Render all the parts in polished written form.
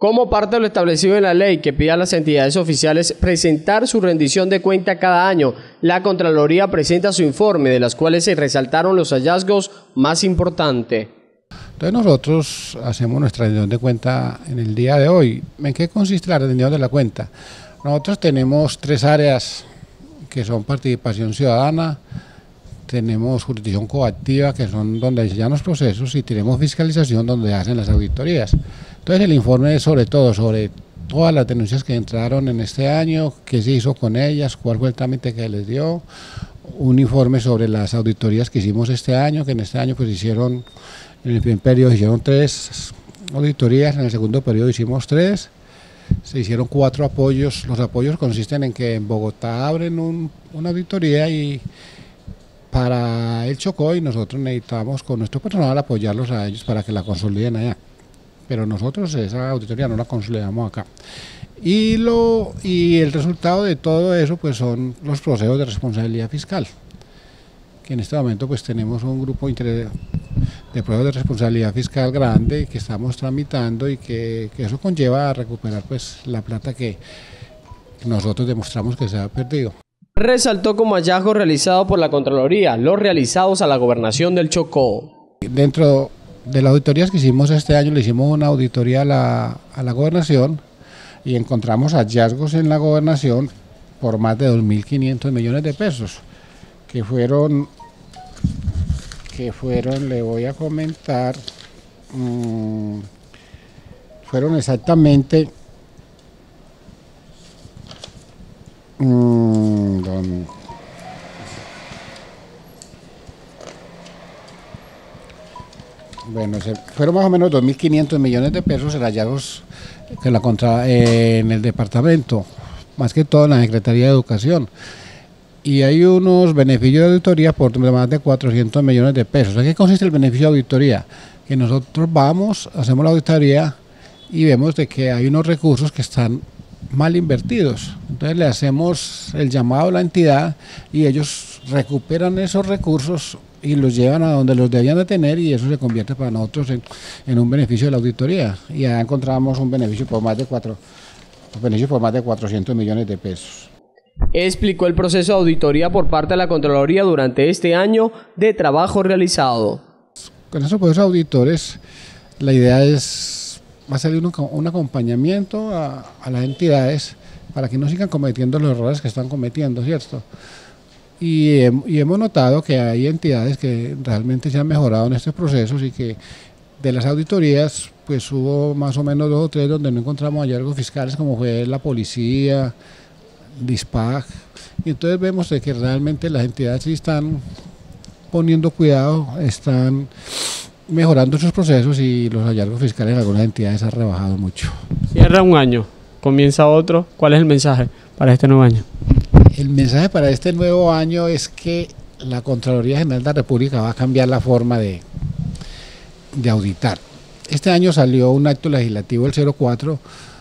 Como parte de lo establecido en la ley que pide a las entidades oficiales presentar su rendición de cuenta cada año, la Contraloría presenta su informe, de las cuales se resaltaron los hallazgos más importantes. Entonces nosotros hacemos nuestra rendición de cuenta en el día de hoy. ¿En qué consiste la rendición de la cuenta? Nosotros tenemos 3 áreas que son participación ciudadana, tenemos jurisdicción coactiva, que son donde se llevan los procesos, y tenemos fiscalización, donde hacen las auditorías. Entonces el informe es sobre todas las denuncias que entraron en este año, qué se hizo con ellas, cuál fue el trámite que les dio, un informe sobre las auditorías que hicimos este año, que en este año pues hicieron, en el primer periodo hicieron 3 auditorías, en el segundo periodo hicimos 3, se hicieron 4 apoyos. Los apoyos consisten en que en Bogotá abren una auditoría y para el Chocó, y nosotros necesitamos con nuestro personal apoyarlos a ellos para que la consoliden allá. Pero nosotros esa auditoría no la consolidamos acá. Y el resultado de todo eso pues son los procesos de responsabilidad fiscal, que en este momento pues tenemos un grupo de procesos de responsabilidad fiscal grande que estamos tramitando, y que eso conlleva a recuperar pues la plata que nosotros demostramos que se ha perdido. Resaltó como hallazgo realizado por la Contraloría los realizados a la Gobernación del Chocó. Dentro de las auditorías que hicimos este año, le hicimos una auditoría a la Gobernación y encontramos hallazgos en la Gobernación por más de 2.500 millones de pesos, que fueron, le voy a comentar, fueron exactamente fueron más o menos 2.500 millones de pesos en hallazgos que en el departamento, más que todo en la Secretaría de Educación. Y hay unos beneficios de auditoría por más de 400 millones de pesos. ¿En qué consiste el beneficio de auditoría? Que nosotros hacemos la auditoría y vemos de que hay unos recursos que están mal invertidos. Entonces le hacemos el llamado a la entidad y ellos recuperan esos recursos y los llevan a donde los debían de tener, y eso se convierte para nosotros en un beneficio de la auditoría. Y ya encontramos un beneficio por más de 400 millones de pesos. Explicó el proceso de auditoría por parte de la Contraloría durante este año de trabajo realizado. Con esos procesos auditores, la idea va a salir un acompañamiento a las entidades para que no sigan cometiendo los errores que están cometiendo, ¿cierto? Y hemos notado que hay entidades que realmente se han mejorado en estos procesos, y que de las auditorías pues hubo más o menos 2 o 3 donde no encontramos hallazgos fiscales, como fue la policía, DISPAG, y entonces vemos de que realmente las entidades sí están poniendo cuidado, están mejorando sus procesos, y los hallazgos fiscales en algunas entidades han rebajado mucho. Cierra un año, comienza otro. ¿Cuál es el mensaje para este nuevo año? El mensaje para este nuevo año es que la Contraloría General de la República va a cambiar la forma de auditar. Este año salió un acto legislativo, el 04,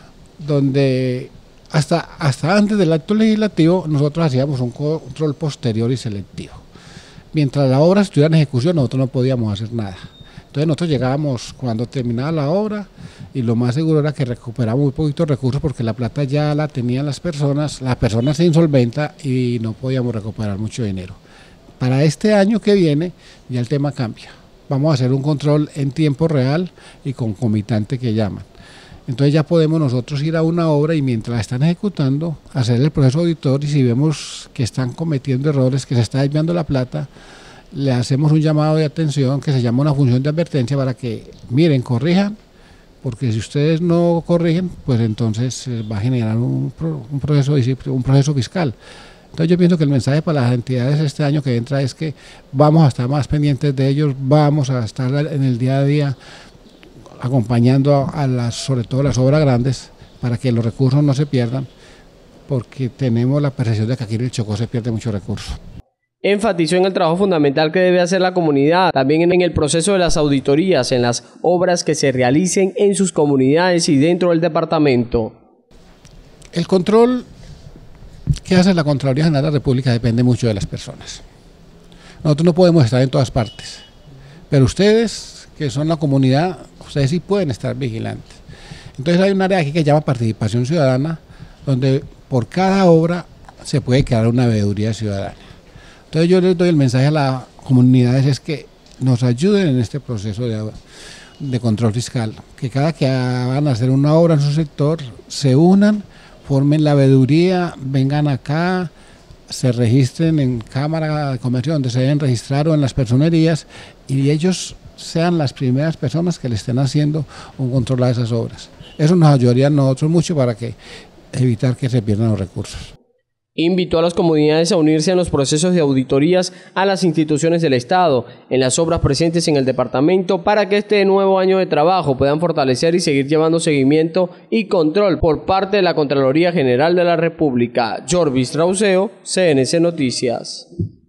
donde hasta antes del acto legislativo nosotros hacíamos un control posterior y selectivo. Mientras la obra estuviera en ejecución, nosotros no podíamos hacer nada. Entonces nosotros llegábamos cuando terminaba la obra, y lo más seguro era que recuperábamos muy poquitos recursos, porque la plata ya la tenían las personas se insolventa y no podíamos recuperar mucho dinero. Para este año que viene ya el tema cambia. Vamos a hacer un control en tiempo real y concomitante, que llaman. Entonces ya podemos nosotros ir a una obra y mientras la están ejecutando hacer el proceso auditor, y si vemos que están cometiendo errores, que se está desviando la plata, le hacemos un llamado de atención que se llama una función de advertencia, para que miren, corrijan, porque si ustedes no corrigen, pues entonces va a generar un proceso fiscal. Entonces yo pienso que el mensaje para las entidades este año que entra es que vamos a estar más pendientes de ellos, vamos a estar en el día a día acompañando sobre todo las obras grandes, para que los recursos no se pierdan, porque tenemos la percepción de que aquí en el Chocó se pierde mucho recurso. Enfatizó en el trabajo fundamental que debe hacer la comunidad, también en el proceso de las auditorías, en las obras que se realicen en sus comunidades y dentro del departamento. El control que hace la Contraloría General de la República depende mucho de las personas. Nosotros no podemos estar en todas partes, pero ustedes, que son la comunidad, ustedes sí pueden estar vigilantes. Entonces hay un área aquí que se llama participación ciudadana, donde por cada obra se puede crear una veeduría ciudadana. Entonces yo les doy el mensaje a las comunidades es que nos ayuden en este proceso de control fiscal, que cada que van a hacer una obra en su sector, se unan, formen la veeduría, vengan acá, se registren en Cámara de Comercio donde se deben registrar o en las personerías y ellos sean las primeras personas que le estén haciendo un control a esas obras. Eso nos ayudaría a nosotros mucho para evitar que se pierdan los recursos. Invitó a las comunidades a unirse en los procesos de auditorías a las instituciones del Estado, en las obras presentes en el departamento, para que este nuevo año de trabajo puedan fortalecer y seguir llevando seguimiento y control por parte de la Contraloría General de la República. Jorvis Trauceo, CNC Noticias.